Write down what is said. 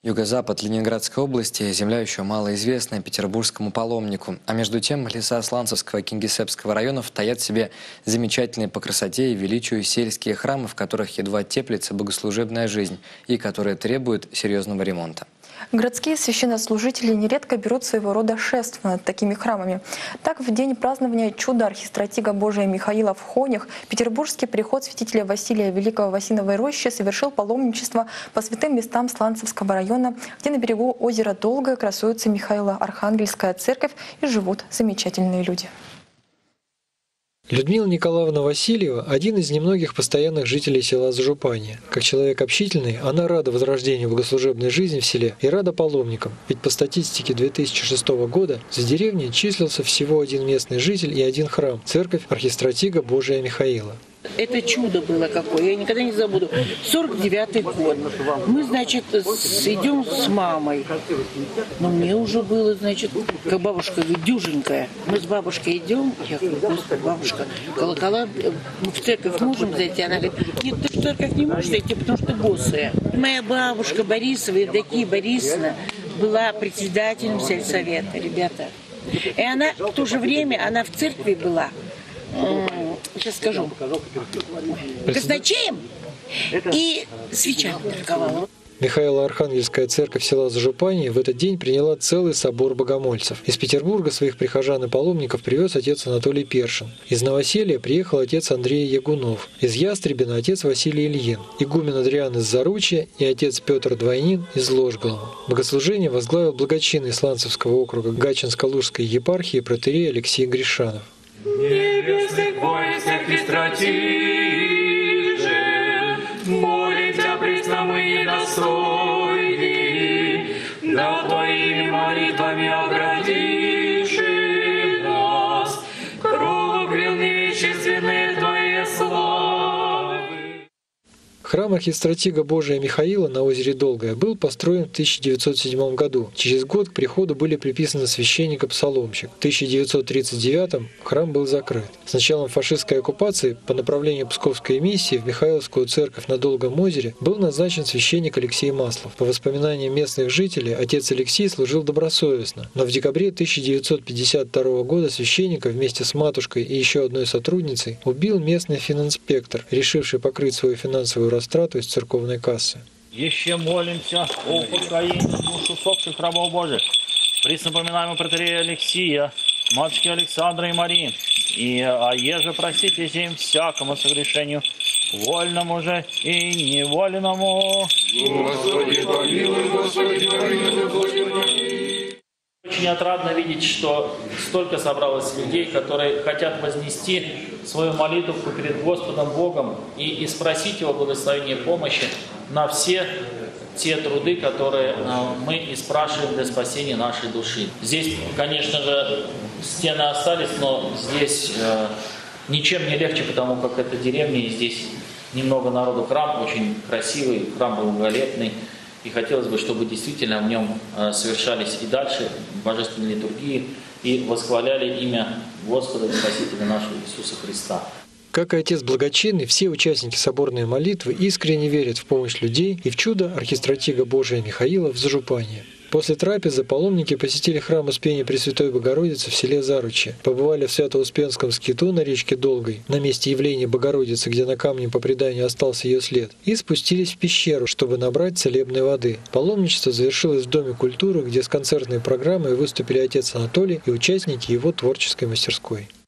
Юго-запад Ленинградской области – земля еще малоизвестная петербургскому паломнику. А между тем леса Сланцевского и Кингисеппского районов таят в себе замечательные по красоте и величию сельские храмы, в которых едва теплится богослужебная жизнь и которые требуют серьезного ремонта. Городские священнослужители нередко берут своего рода шествие над такими храмами. Так, в день празднования чуда архистратига Божия Михаила в Хонях петербургский приход святителя Василия Великого в Осиновой роще совершил паломничество по святым местам Сланцевского района, где на берегу озера Долгое красуется Михаило-Архангельская церковь и живут замечательные люди. Людмила Николаевна Васильева – один из немногих постоянных жителей села Зажупанье. Как человек общительный, она рада возрождению богослужебной жизни в селе и рада паломникам. Ведь по статистике 2006 года за деревней числился всего один местный житель и один храм – церковь архистратига Божия Михаила. Это чудо было какое, я никогда не забуду. 49-й год. Мы, значит, идем с мамой. Но мне уже было, значит, как бабушка, дюженькая. Мы с бабушкой идем, я говорю, Господи, бабушка, колокола, мы в церковь можем зайти? Она говорит, нет, ты в церковь не можешь зайти, потому что босая. Моя бабушка Борисова, Евдокия Борисовна, была председателем сельсовета, ребята. И она в то же время, она в церкви была. Сейчас скажу. Казначеем и свечами торговала. Михаило-Архангельская церковь села Зажупанье в этот день приняла целый собор богомольцев. Из Петербурга своих прихожан и паломников привез отец Анатолий Першин. Из Новоселия приехал отец Андрей Ягунов. Из Ястребина отец Василий Ильин. Игумен Адриан из Заручья и отец Петр Двойнин из Ложголова. Богослужение возглавил благочинный Сланцевского округа Гатчинско-Лужской епархии протоиерей Алексей Гришанов. Небесных войск архистратиже, молим тебя, пресно мы недостойны, да твоими молитвами оградишь нас, кровью крил невещественных твоей славы. Храм архистратига Божия Михаила на озере Долгое был построен в 1907 году. Через год к приходу были приписаны священник и псаломщик. В 1939 храм был закрыт. С началом фашистской оккупации по направлению Псковской миссии в Михайловскую церковь на Долгом озере был назначен священник Алексей Маслов. По воспоминаниям местных жителей, отец Алексей служил добросовестно, но в декабре 1952 года священника вместе с матушкой и еще одной сотрудницей убил местный фининспектор, решивший покрыть свою финансовую растрату из церковной кассы. Еще молимся о упокоении душ усопших рабов Божьих. Присно поминаем протоиерея Алексия, матушки Александра и Марии. А еже простите им всякому согрешению, вольному же и невольному. Господи, помилуй, Господи, помилуй, Господи, помилуй. Очень отрадно видеть, что столько собралось людей, которые хотят вознести свою молитву перед Господом Богом и спросить Его благословения и помощи на все те труды, которые мы и спрашиваем для спасения нашей души. Здесь, конечно же, стены остались, но здесь ничем не легче, потому как это деревня, и здесь немного народу. Храм очень красивый, храм благолепный. И хотелось бы, чтобы действительно в нем совершались и дальше божественные литургии и восхваляли имя Господа и Спасителя нашего Иисуса Христа. Как и отец благочинный, все участники соборной молитвы искренне верят в помощь людей и в чудо архистратига Божия Михаила в Зажупанье. После трапезы паломники посетили храм Успения Пресвятой Богородицы в селе Заручье, побывали в Свято-Успенском скиту на речке Долгой, на месте явления Богородицы, где на камне по преданию остался ее след, и спустились в пещеру, чтобы набрать целебной воды. Паломничество завершилось в Доме культуры, где с концертной программой выступили отец Анатолий и участники его творческой мастерской.